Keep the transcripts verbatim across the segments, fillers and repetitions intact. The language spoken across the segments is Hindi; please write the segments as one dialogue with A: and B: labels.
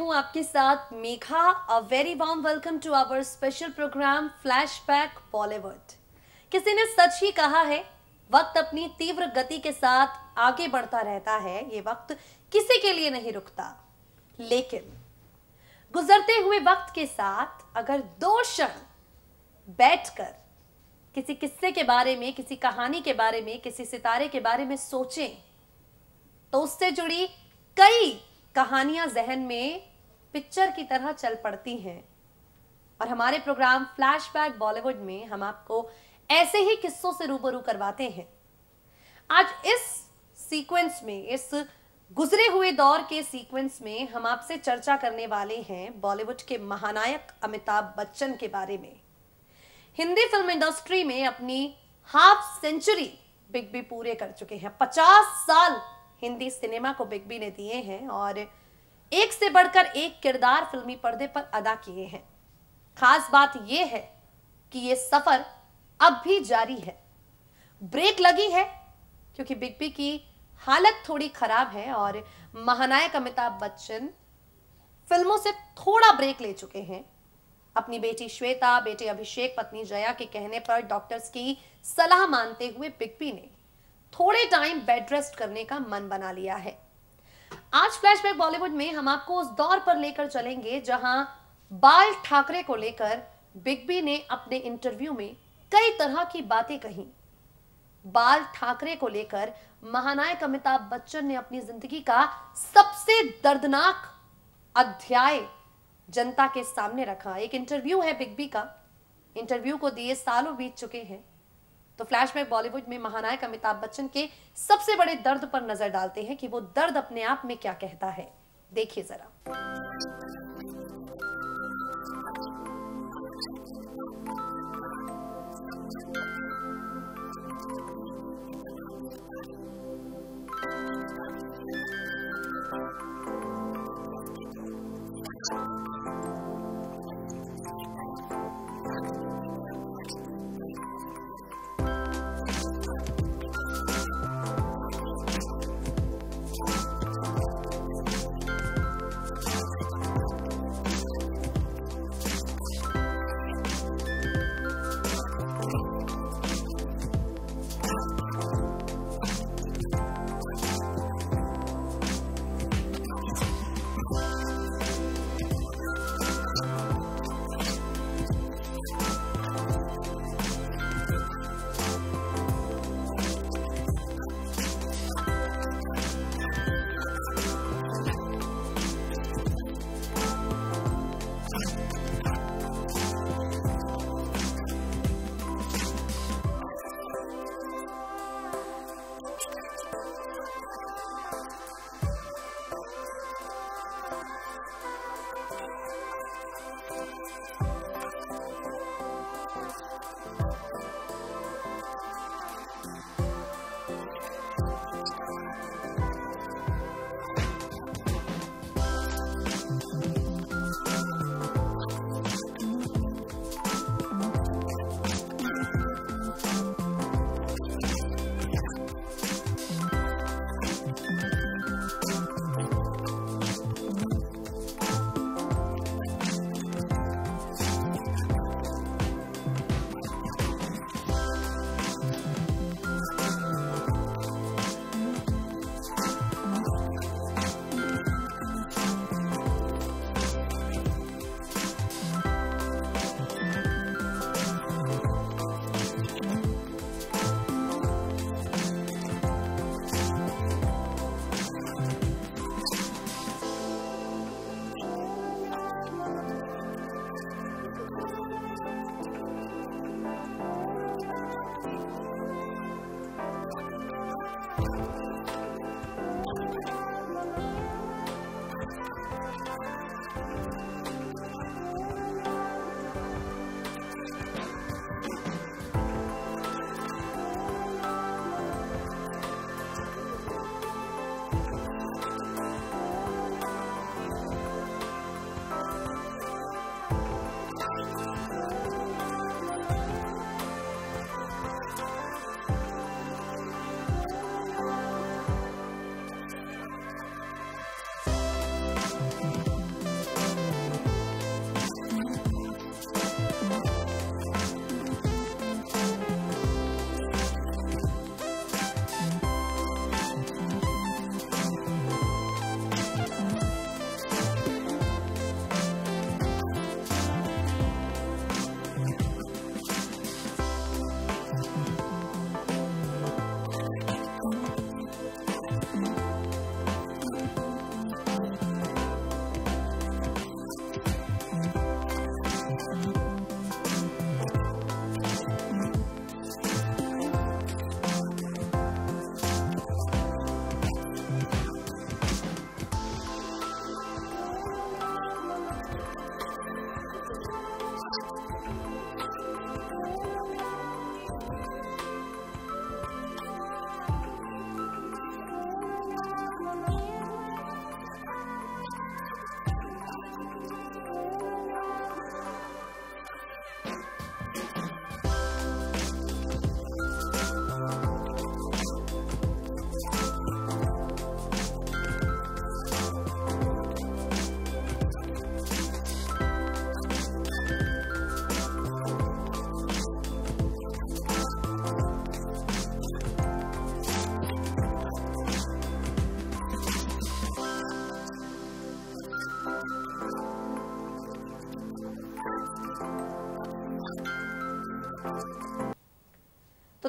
A: हूं आपके साथ Megha. A very warm welcome to our special program flashback Bollywood. किसी ने सच ही कहा है, वक्त अपनी तीव्र गति के साथ आगे बढ़ता रहता है, ये वक्त किसी के लिए नहीं रुकता। लेकिन गुजरते हुए वक्त के साथ अगर दो क्षण बैठकर किसी किस्से के बारे में, किसी कहानी के बारे में, किसी सितारे के बारे में सोचें, तो उससे जुड़ी कई कहानियां जहन में पिक्चर की तरह चल पड़ती हैं। और हमारे प्रोग्राम फ्लैशबैक बॉलीवुड में हम आपको ऐसे ही किस्सों से रूबरू करवाते हैं। आज इस सीक्वेंस में, इस गुजरे हुए दौर के सीक्वेंस में हम आपसे चर्चा करने वाले हैं बॉलीवुड के महानायक अमिताभ बच्चन के बारे में। हिंदी फिल्म इंडस्ट्री में अपनी हाफ सेंचुरी बिग बी पूरे कर चुके हैं। पचास साल हिंदी सिनेमा को बिग बी ने दिए हैं और एक से बढ़कर एक किरदार फिल्मी पर्दे पर अदा किए हैं। खास बात यह है कि यह सफर अब भी जारी है। ब्रेक लगी है क्योंकि बिग बी की हालत थोड़ी खराब है और महानायक अमिताभ बच्चन फिल्मों से थोड़ा ब्रेक ले चुके हैं। अपनी बेटी श्वेता, बेटे अभिषेक, पत्नी जया के कहने पर डॉक्टर्स की सलाह मानते हुए बिग बी ने थोड़े टाइम बेड रेस्ट करने का मन बना लिया है। आज फ्लैशबैक बॉलीवुड में हम आपको उस दौर पर लेकर चलेंगे जहां बाल ठाकरे को लेकर बिग बी ने अपने इंटरव्यू में कई तरह की बातें कही। बाल ठाकरे को लेकर महानायक अमिताभ बच्चन ने अपनी जिंदगी का सबसे दर्दनाक अध्याय जनता के सामने रखा। एक इंटरव्यू है बिग बी का। इंटरव्यू को दिए सालों बीत चुके हैं। तो फ्लैशबैक बॉलीवुड में महानायक अमिताभ बच्चन के सबसे बड़े दर्द पर नजर डालते हैं कि वो दर्द अपने आप में क्या कहता है। देखिए जरा।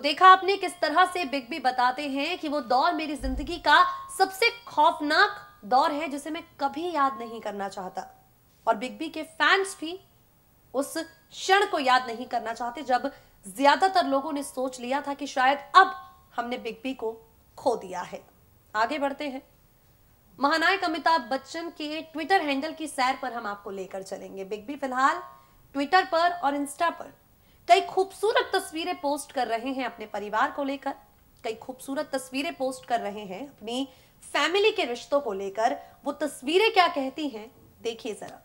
A: देखा आपने किस तरह से बिग बी बताते हैं कि वो दौर मेरी जिंदगी का सबसे खौफनाक दौर है जिसे मैं कभी याद नहीं करना चाहता। और बिग बी के फैंस भी उस क्षण को याद नहीं करना चाहते जब ज्यादातर लोगों ने सोच लिया था कि शायद अब हमने बिग बी को खो दिया है। आगे बढ़ते हैं, महानायक अमिताभ बच्चन के ट्विटर हैंडल की सैर पर हम आपको लेकर चलेंगे। बिग बी फिलहाल ट्विटर पर और इंस्टा पर कई खूबसूरत तस्वीरें पोस्ट कर रहे हैं अपने परिवार को लेकर, कई खूबसूरत तस्वीरें पोस्ट कर रहे हैं अपनी फैमिली के रिश्तों को लेकर। वो तस्वीरें क्या कहती हैं, देखिए जरा।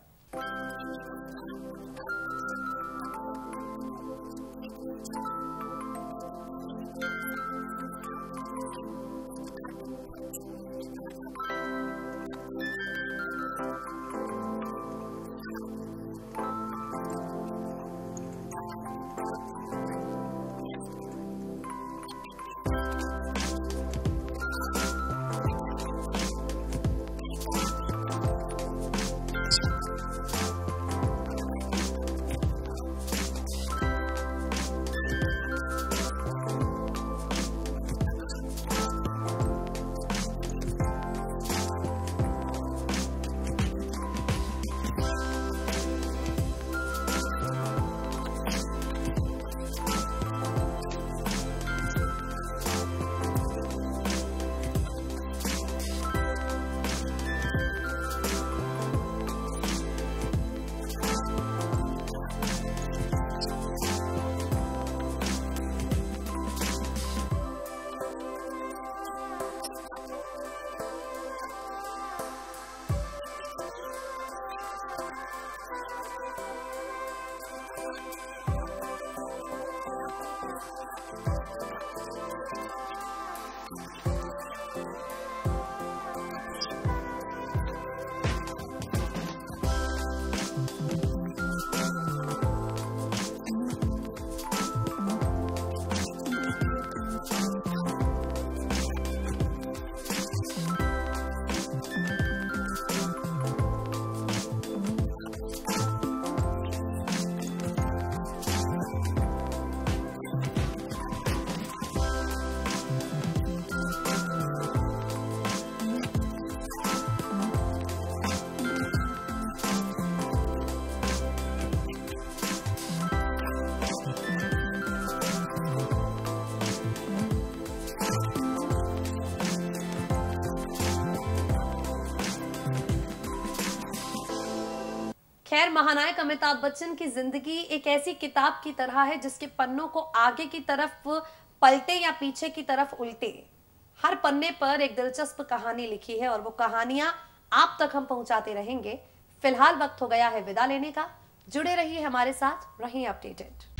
A: खैर, महानायक अमिताभ बच्चन की जिंदगी एक ऐसी किताब की तरह है जिसके पन्नों को आगे की तरफ पलटे या पीछे की तरफ उल्टे, हर पन्ने पर एक दिलचस्प कहानी लिखी है और वो कहानियां आप तक हम पहुंचाते रहेंगे। फिलहाल वक्त हो गया है विदा लेने का। जुड़े रहिए हमारे साथ, रहिए अपडेटेड।